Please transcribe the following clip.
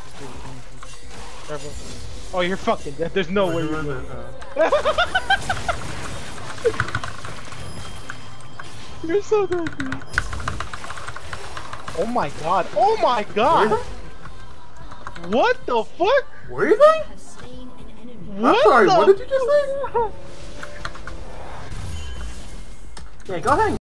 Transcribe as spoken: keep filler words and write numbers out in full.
Careful. Oh, you're fucking dead. There's no way you're dead. You're so good, dude. Oh my god. Oh my god. What the fuck? Where are you going? What I'm sorry, the what did you just say? Yeah, go ahead.